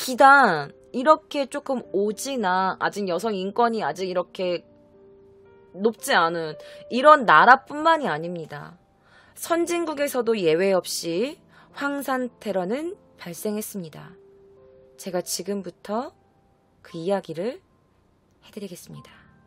비단 이렇게 조금 오지나 아직 여성 인권이 아직 이렇게 높지 않은 이런 나라뿐만이 아닙니다. 선진국에서도 예외 없이 황산 테러는 발생했습니다. 제가 지금부터 그 이야기를 해드리겠습니다.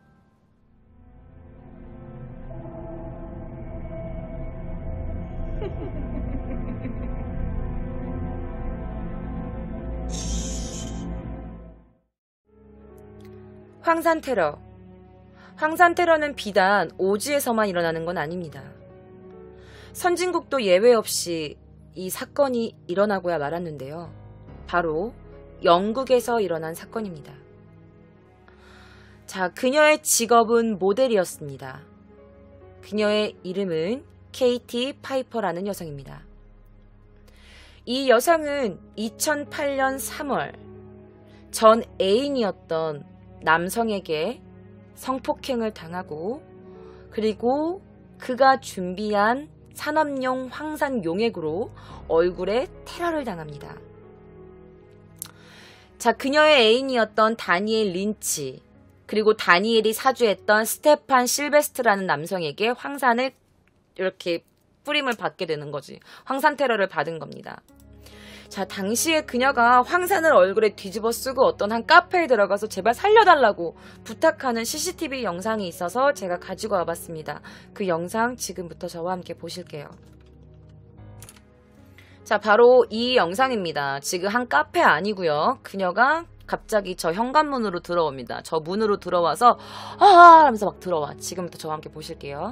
황산 테러. 황산 테러는 비단 오지에서만 일어나는 건 아닙니다. 선진국도 예외 없이 이 사건이 일어나고야 말았는데요. 바로 영국에서 일어난 사건입니다. 자, 그녀의 직업은 모델이었습니다. 그녀의 이름은 케이티 파이퍼라는 여성입니다. 이 여성은 2008년 3월 전 애인이었던 남성에게 성폭행을 당하고 그리고 그가 준비한 산업용 황산 용액으로 얼굴에 테러를 당합니다. 자, 그녀의 애인이었던 다니엘 린치 그리고 다니엘이 사주했던 스테판 실베스트라는 남성에게 황산을 이렇게 뿌림을 받게 되는 거지. 황산 테러를 받은 겁니다. 자, 당시에 그녀가 황산을 얼굴에 뒤집어 쓰고 어떤 한 카페에 들어가서 제발 살려달라고 부탁하는 CCTV 영상이 있어서 제가 가지고 와봤습니다. 그 영상 지금부터 저와 함께 보실게요. 자, 바로 이 영상입니다. 지금 한 카페 아니고요. 그녀가 갑자기 저 현관문으로 들어옵니다. 저 문으로 들어와서 하면서 막 들어와. 지금부터 저와 함께 보실게요.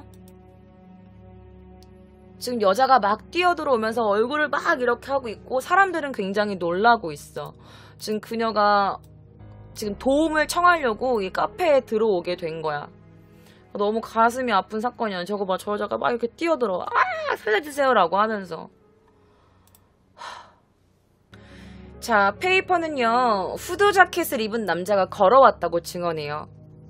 지금 여자가 막 뛰어들어오면서 얼굴을 막 이렇게 하고 있고 사람들은 굉장히 놀라고 있어. 지금 그녀가 지금 도움을 청하려고 이 카페에 들어오게 된 거야. 너무 가슴이 아픈 사건이야. 저거 봐, 저 여자가 막 이렇게 뛰어들어. 살려주세요라고 하면서. 자, 페이퍼는요, 후드 자켓을 입은 남자가 걸어왔다고 증언해요.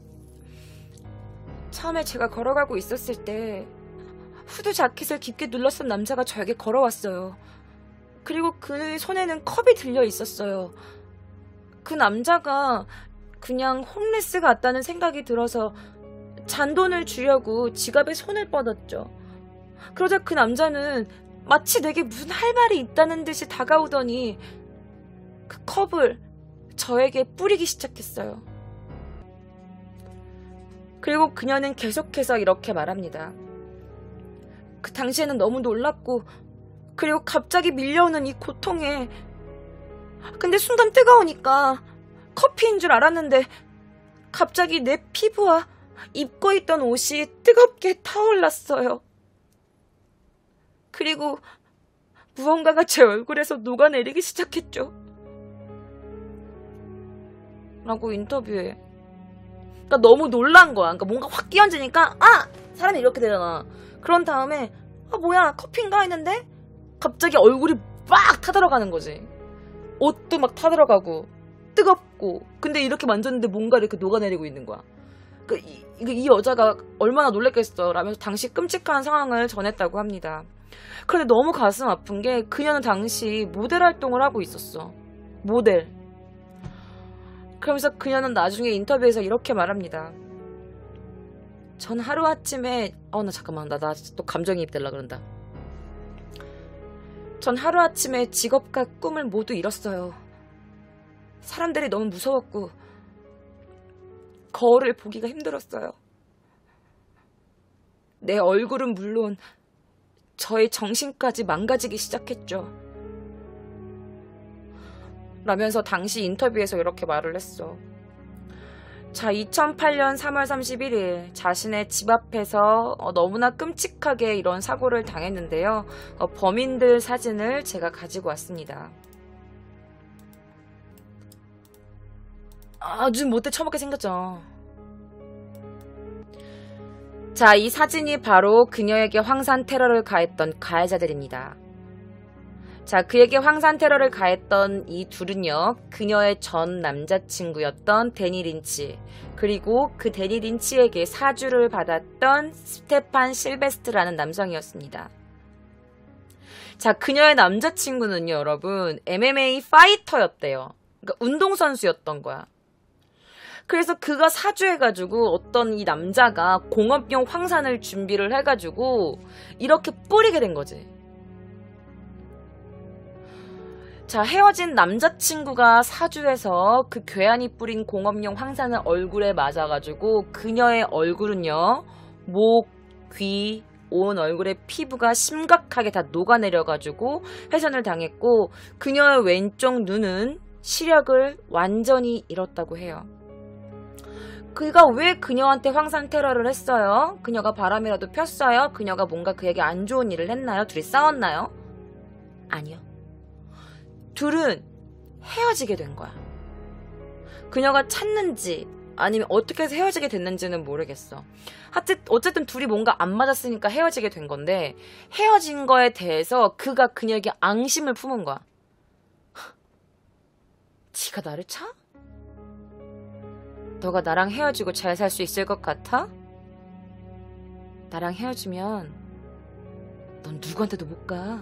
처음에 제가 걸어가고 있었을 때 후드 자켓을 깊게 눌렀던 남자가 저에게 걸어왔어요. 그리고 그 손에는 컵이 들려 있었어요. 그 남자가 그냥 홈레스 같다는 생각이 들어서 잔돈을 주려고 지갑에 손을 뻗었죠. 그러자 그 남자는 마치 내게 무슨 할 말이 있다는 듯이 다가오더니 그 컵을 저에게 뿌리기 시작했어요. 그리고 그녀는 계속해서 이렇게 말합니다. 그 당시에는 너무 놀랐고 그리고 갑자기 밀려오는 이 고통에 근데 순간 뜨거우니까 커피인 줄 알았는데 갑자기 내 피부와 입고 있던 옷이 뜨겁게 타올랐어요. 그리고 무언가가 제 얼굴에서 녹아내리기 시작했죠. 라고 인터뷰해. 그러니까 너무 놀란 거야. 그러니까 뭔가 확 끼얹으니까 사람이 이렇게 되잖아. 그런 다음에 뭐야 커피인가 했는데 갑자기 얼굴이 막 타들어가는 거지. 옷도 막 타들어가고 뜨겁고 근데 이렇게 만졌는데 뭔가 이렇게 녹아내리고 있는 거야. 그러니까 이 여자가 얼마나 놀랬겠어 라면서 당시 끔찍한 상황을 전했다고 합니다. 그런데 너무 가슴 아픈 게 그녀는 당시 모델 활동을 하고 있었어. 모델. 그러면서 그녀는 나중에 인터뷰에서 이렇게 말합니다. 전 하루아침에 나 잠깐만 나 또 감정이입 되려고 그런다. 전 하루아침에 직업과 꿈을 모두 잃었어요. 사람들이 너무 무서웠고 거울을 보기가 힘들었어요. 내 얼굴은 물론 저의 정신까지 망가지기 시작했죠. 라면서 당시 인터뷰에서 이렇게 말을 했어. 자, 2008년 3월 31일 자신의 집 앞에서 너무나 끔찍하게 이런 사고를 당했는데요. 범인들 사진을 제가 가지고 왔습니다. 아주 못돼 처먹게 생겼죠. 자, 이 사진이 바로 그녀에게 황산 테러를 가했던 가해자들입니다. 자, 그에게 황산 테러를 가했던 이 둘은요, 그녀의 전 남자친구였던 데니 린치, 그리고 그 데니 린치에게 사주를 받았던 스테판 실베스트라는 남성이었습니다. 자, 그녀의 남자친구는요, 여러분, MMA 파이터였대요. 그러니까 운동선수였던 거야. 그래서 그가 사주해가지고 어떤 이 남자가 공업용 황산을 준비를 해가지고 이렇게 뿌리게 된 거지. 자, 헤어진 남자친구가 사주해서 그 괴한이 뿌린 공업용 황산을 얼굴에 맞아가지고 그녀의 얼굴은요, 목, 귀, 온 얼굴의 피부가 심각하게 다 녹아내려가지고 훼손을 당했고 그녀의 왼쪽 눈은 시력을 완전히 잃었다고 해요. 그가 왜 그녀한테 황산 테러를 했어요? 그녀가 바람이라도 폈어요? 그녀가 뭔가 그에게 안 좋은 일을 했나요? 둘이 싸웠나요? 아니요. 둘은 헤어지게 된 거야. 그녀가 찾는지 아니면 어떻게 해서 헤어지게 됐는지는 모르겠어. 어쨌든 둘이 뭔가 안 맞았으니까 헤어지게 된 건데 헤어진 거에 대해서 그가 그녀에게 앙심을 품은 거야. 지가 나를 차? 너가 나랑 헤어지고 잘 살 수 있을 것 같아? 나랑 헤어지면 넌 누구한테도 못 가.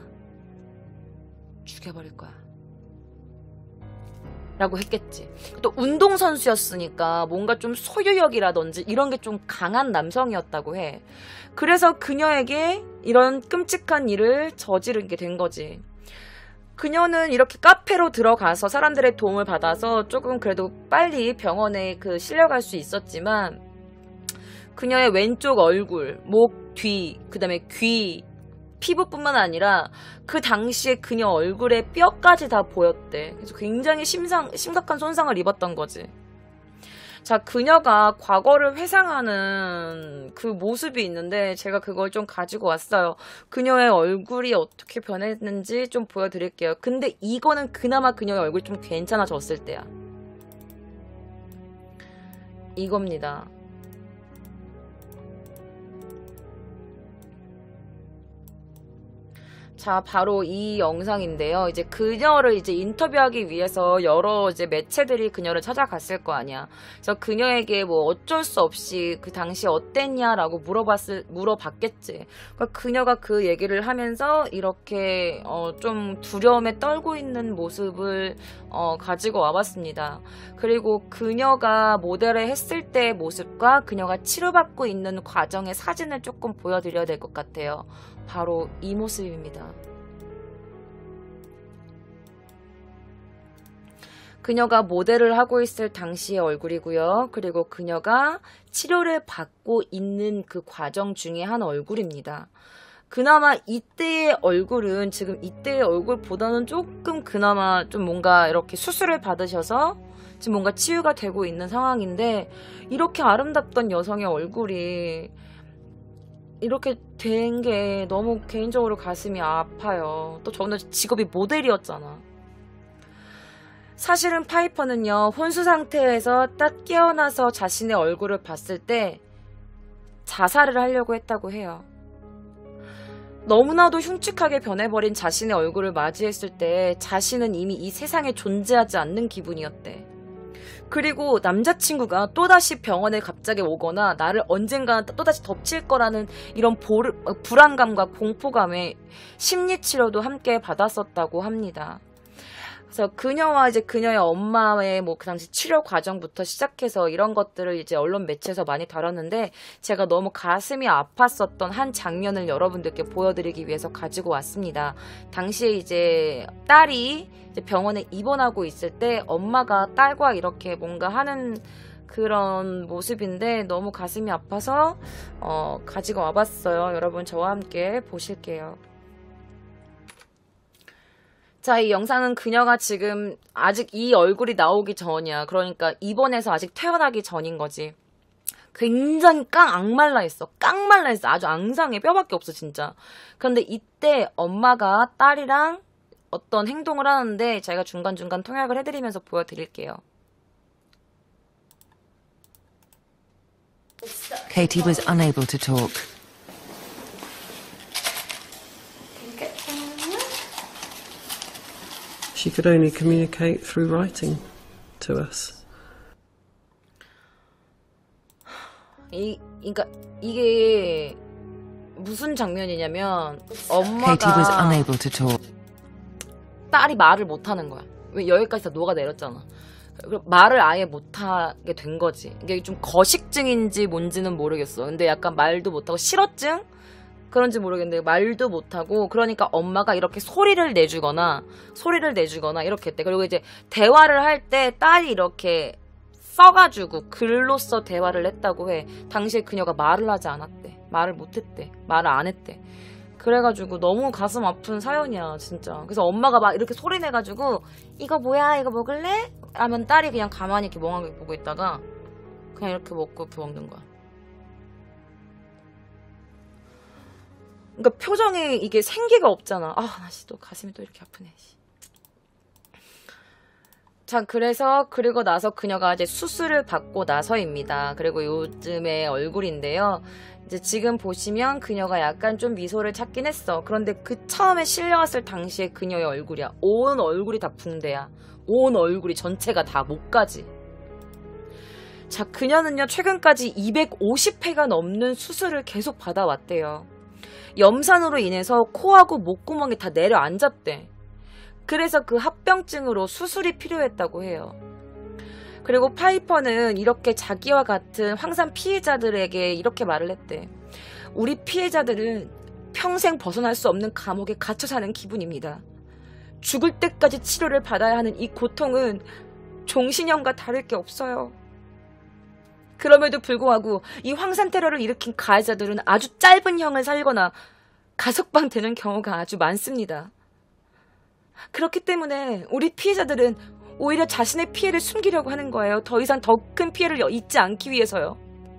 죽여버릴 거야. 라고 했겠지. 또 운동선수였으니까 뭔가 좀 소유욕이라든지 이런 게 좀 강한 남성이었다고 해. 그래서 그녀에게 이런 끔찍한 일을 저지르게 된 거지. 그녀는 이렇게 카페로 들어가서 사람들의 도움을 받아서 조금 그래도 빨리 병원에 실려갈 수 있었지만 그녀의 왼쪽 얼굴, 목, 뒤, 그 다음에 귀, 피부뿐만 아니라 그 당시에 그녀 얼굴에 뼈까지 다 보였대. 그래서 굉장히 심각한 손상을 입었던 거지. 자, 그녀가 과거를 회상하는 그 모습이 있는데 제가 그걸 좀 가지고 왔어요. 그녀의 얼굴이 어떻게 변했는지 좀 보여드릴게요. 근데 이거는 그나마 그녀의 얼굴이 좀 괜찮아졌을 때야. 이겁니다. 자, 바로 이 영상인데요. 이제 그녀를 이제 인터뷰하기 위해서 여러 이제 매체들이 그녀를 찾아갔을 거 아니야. 그래서 그녀에게 뭐 어쩔 수 없이 그 당시 어땠냐라고 물어봤겠지. 그러니까 그녀가 그 얘기를 하면서 이렇게 좀 두려움에 떨고 있는 모습을 가지고 와봤습니다. 그리고 그녀가 모델을 했을 때의 모습과 그녀가 치료받고 있는 과정의 사진을 조금 보여드려야 될 것 같아요. 바로 이 모습입니다. 그녀가 모델을 하고 있을 당시의 얼굴이고요. 그리고 그녀가 치료를 받고 있는 그 과정 중에 한 얼굴입니다. 그나마 이때의 얼굴은 지금 이때의 얼굴보다는 조금 그나마 좀 뭔가 이렇게 수술을 받으셔서 지금 뭔가 치유가 되고 있는 상황인데 이렇게 아름답던 여성의 얼굴이 이렇게 된 게 너무 개인적으로 가슴이 아파요. 또 저는 직업이 모델이었잖아. 사실은 파이퍼는요, 혼수 상태에서 딱 깨어나서 자신의 얼굴을 봤을 때 자살을 하려고 했다고 해요. 너무나도 흉측하게 변해버린 자신의 얼굴을 맞이했을 때 자신은 이미 이 세상에 존재하지 않는 기분이었대. 그리고 남자친구가 또다시 병원에 갑자기 오거나 나를 언젠가 또다시 덮칠 거라는 이런 불안감과 공포감에 심리치료도 함께 받았었다고 합니다. 그래서 그녀와 이제 그녀의 엄마의 뭐 그 당시 치료 과정부터 시작해서 이런 것들을 이제 언론 매체에서 많이 다뤘는데 제가 너무 가슴이 아팠었던 한 장면을 여러분들께 보여드리기 위해서 가지고 왔습니다. 당시에 이제 딸이 이제 병원에 입원하고 있을 때 엄마가 딸과 이렇게 뭔가 하는 그런 모습인데 너무 가슴이 아파서 가지고 와봤어요. 여러분 저와 함께 보실게요. 자, 이 영상은 그녀가 지금 아직 이 얼굴이 나오기 전이야. 그러니까 입원해서 아직 태어나기 전인 거지. 굉장히 악말라 있어. 깡말라 있어. 아주 앙상해. 뼈밖에 없어 진짜. 그런데 이때 엄마가 딸이랑 어떤 행동을 하는데 제가 중간중간 통역을 해드리면서 보여드릴게요. Katie was unable to talk. She could only communicate through writing to us. 그러니까 이게 무슨 장면이냐면 Katie was 엄마가 unable to talk. 딸이 말을 못하는 거야. 왜 여기까지 다 녹아내렸잖아. 말을 아예 못하게 된 거지. 이게 좀 거식증인지 뭔지는 모르겠어. 근데 약간 말도 못하고 실어증? 그런지 모르겠는데 말도 못하고, 그러니까 엄마가 이렇게 소리를 내주거나 이렇게 했대. 그리고 이제 대화를 할 때 딸이 이렇게 써가지고 글로써 대화를 했다고 해. 당시에 그녀가 말을 하지 않았대. 말을 못했대. 말을 안 했대. 그래가지고 너무 가슴 아픈 사연이야 진짜. 그래서 엄마가 막 이렇게 소리 내가지고 이거 뭐야, 이거 먹을래? 하면 딸이 그냥 가만히 이렇게 멍하게 보고 있다가 그냥 이렇게 먹고 이렇게 먹는 거야. 그러니까 표정에 이게 생기가 없잖아. 아, 나 또 가슴이 또 이렇게 아프네. 자, 그리고 나서 그녀가 이제 수술을 받고 나서입니다. 그리고 요즘의 얼굴인데요. 이제 지금 보시면 그녀가 약간 좀 미소를 찾긴 했어. 그런데 그 처음에 실려왔을 당시에 그녀의 얼굴이야. 온 얼굴이 다 붕대야. 온 얼굴이 전체가 다 목까지. 자, 그녀는요, 최근까지 250회가 넘는 수술을 계속 받아왔대요. 염산으로 인해서 코하고 목구멍이 다 내려앉았대. 그래서 그 합병증으로 수술이 필요했다고 해요. 그리고 파이퍼는 이렇게 자기와 같은 황산 피해자들에게 이렇게 말을 했대. 우리 피해자들은 평생 벗어날 수 없는 감옥에 갇혀 사는 기분입니다. 죽을 때까지 치료를 받아야 하는 이 고통은 종신형과 다를 게 없어요. 그럼에도 불구하고 이 황산 테러를 일으킨 가해자들은 아주 짧은 형을 살거나 가석방 되는 경우가 아주 많습니다. 그렇기 때문에 우리 피해자들은 오히려 자신의 피해를 숨기려고 하는 거예요. 더 이상 더 큰 피해를 입지 않기 위해서요.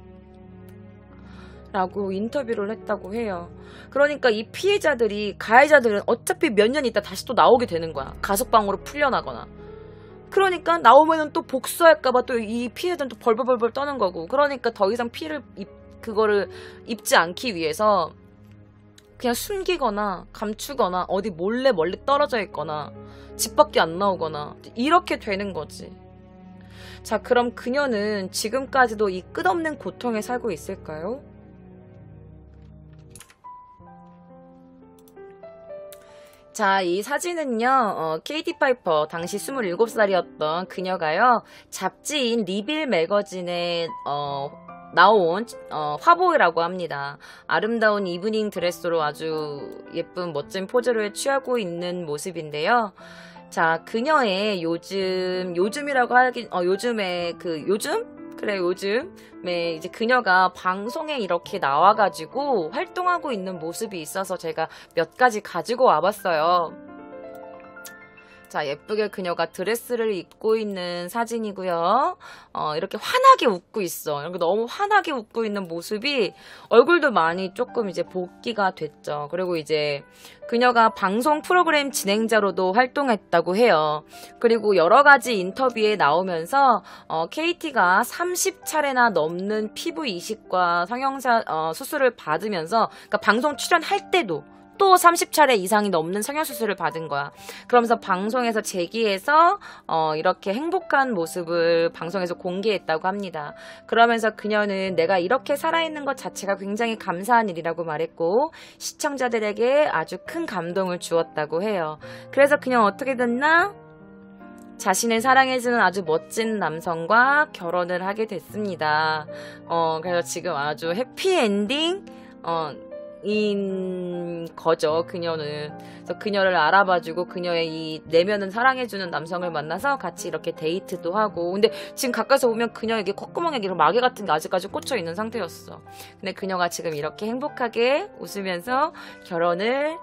라고 인터뷰를 했다고 해요. 그러니까 이 피해자들이, 가해자들은 어차피 몇 년 있다 다시 또 나오게 되는 거야. 가석방으로 풀려나거나. 그러니까 나오면은 또 복수할까봐 또 이 피해자들은 또 벌벌벌벌 떠는 거고. 그러니까 더 이상 피해를 그거를 입지 않기 위해서 그냥 숨기거나 감추거나 어디 몰래 멀리 떨어져 있거나 집 밖에 안 나오거나 이렇게 되는 거지. 자, 그럼 그녀는 지금까지도 이 끝없는 고통에 살고 있을까요? 자, 이 사진은요, 케이티 파이퍼, 당시 27살이었던 그녀가요, 잡지인 리빌 매거진에, 나온, 화보라고 합니다. 아름다운 이브닝 드레스로 아주 예쁜 멋진 포즈를 취하고 있는 모습인데요. 자, 그녀의 요즘이라고 하긴, 요즘에 이제 그녀가 방송에 이렇게 나와가지고 활동하고 있는 모습이 있어서 제가 몇 가지 가지고 와봤어요. 자, 예쁘게 그녀가 드레스를 입고 있는 사진이고요. 이렇게 환하게 웃고 있어. 이렇게 너무 환하게 웃고 있는 모습이 얼굴도 많이 조금 이제 복귀가 됐죠. 그리고 이제 그녀가 방송 프로그램 진행자로도 활동했다고 해요. 그리고 여러 가지 인터뷰에 나오면서 KT가 30차례나 넘는 피부 이식과 성형사 수술을 받으면서, 그러니까 방송 출연할 때도 또 30차례 이상이 넘는 성형수술을 받은 거야. 그러면서 방송에서 재기해서 이렇게 행복한 모습을 방송에서 공개했다고 합니다. 그러면서 그녀는 내가 이렇게 살아있는 것 자체가 굉장히 감사한 일이라고 말했고 시청자들에게 아주 큰 감동을 주었다고 해요. 그래서 그녀는 어떻게 됐나? 자신을 사랑해주는 아주 멋진 남성과 결혼을 하게 됐습니다. 그래서 지금 아주 해피엔딩 인 거죠. 그녀는. 그래서 그녀를 알아봐주고 그녀의 이 내면은 사랑해주는 남성을 만나서 같이 이렇게 데이트도 하고. 근데 지금 가까이서 보면 그녀에게 콧구멍에 이런 마개 같은 게 아직까지 꽂혀 있는 상태였어. 근데 그녀가 지금 이렇게 행복하게 웃으면서 결혼을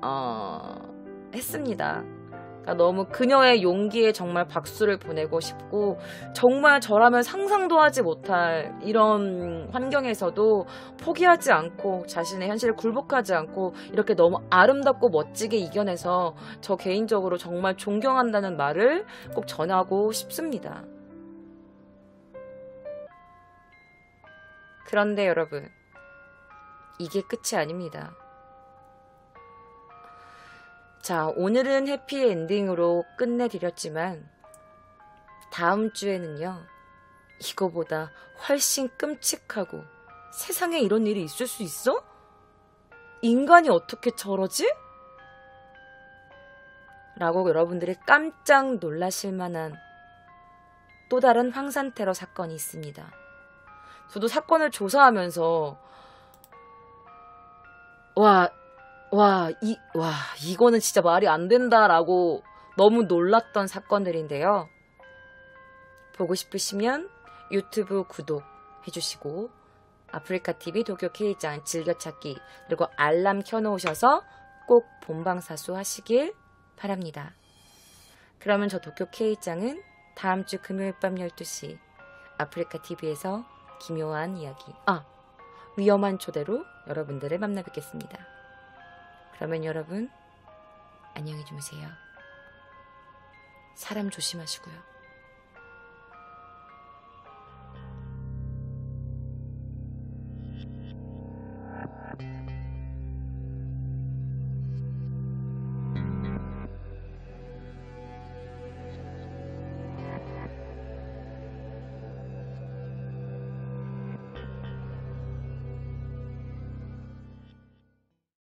했습니다. 그러니까 너무 그녀의 용기에 정말 박수를 보내고 싶고, 정말 저라면 상상도 하지 못할 이런 환경에서도 포기하지 않고 자신의 현실을 굴복하지 않고 이렇게 너무 아름답고 멋지게 이겨내서 저 개인적으로 정말 존경한다는 말을 꼭 전하고 싶습니다. 그런데 여러분, 이게 끝이 아닙니다. 자, 오늘은 해피엔딩으로 끝내드렸지만 다음 주에는요, 이거보다 훨씬 끔찍하고, 세상에 이런 일이 있을 수 있어? 인간이 어떻게 저러지? 라고 여러분들이 깜짝 놀라실 만한 또 다른 황산 테러 사건이 있습니다. 저도 사건을 조사하면서 이거는 진짜 말이 안 된다라고 너무 놀랐던 사건들인데요. 보고 싶으시면 유튜브 구독해주시고 아프리카TV 도쿄 K짱 즐겨찾기 그리고 알람 켜놓으셔서 꼭 본방사수 하시길 바랍니다. 그러면 저 도쿄 K짱은 다음 주 금요일 밤 12시 아프리카TV에서 기묘한 이야기, 위험한 초대로 여러분들을 만나 뵙겠습니다. 그러면 여러분 안녕히 주무세요. 사람 조심하시고요.